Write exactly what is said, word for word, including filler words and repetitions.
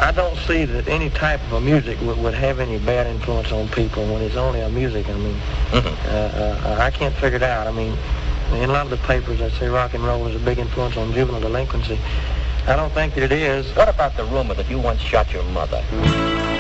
I don't see that any type of a music would, would have any bad influence on people when it's only a music. I mean, mm-hmm. uh, uh, I can't figure it out. I mean, in a lot of the papers that say rock and roll is a big influence on juvenile delinquency. I don't think that it is. What about the rumor that you once shot your mother?